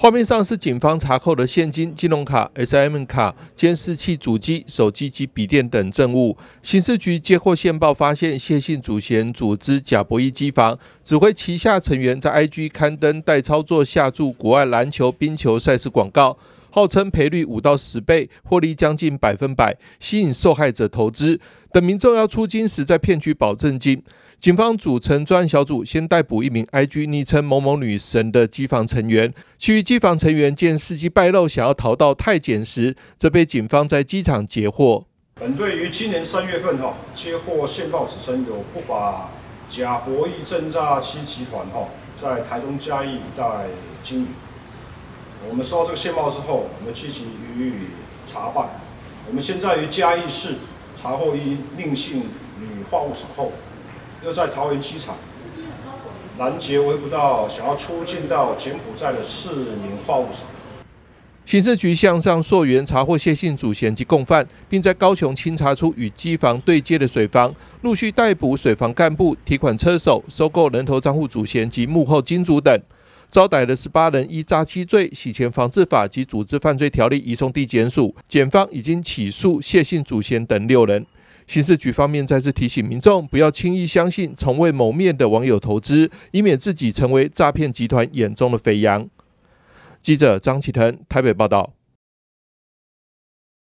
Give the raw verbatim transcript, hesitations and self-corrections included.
画面上是警方查扣的现金、金融卡、S I M 卡、监视器主机、手机及笔电等证物。刑事局接获线报，发现谢姓主嫌组织假博弈机房，指挥旗下成员在 I G 刊登代操作下注国外篮球、冰球赛事广告，号称赔率五到十倍，获利将近百分百，吸引受害者投资。等民众要出金时，再骗取保证金。警方组成专案小组，先逮捕一名 I G 昵称某某女神的机房成员。其余机房成员见事机败露，想要逃到泰检时，则被警方在机场截获。 本队于今年三月份哈接获线报，指称有不法假博弈证诈欺集团哈在台中嘉义一带经营。我们收到这个线报之后，我们积极予以查办。我们现在于嘉义市查获一宁姓女话务赏后，又在桃园机场拦截围捕到想要出境到柬埔寨的四名话务赏。 刑事局向上溯源查获谢姓主嫌及共犯，并在高雄清查出与机房对接的水房，陆续逮捕水房干部、提款车手、收购人头账户主嫌及幕后金主等。招逮的十八人依诈欺罪、洗钱防治法及组织犯罪条例移送地检署，检方已经起诉谢姓主嫌等六人。刑事局方面再次提醒民众，不要轻易相信从未谋面的网友投资，以免自己成为诈骗集团眼中的肥羊。记者张启腾台北报道。